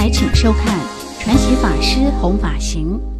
请收看传奇法师弘法行。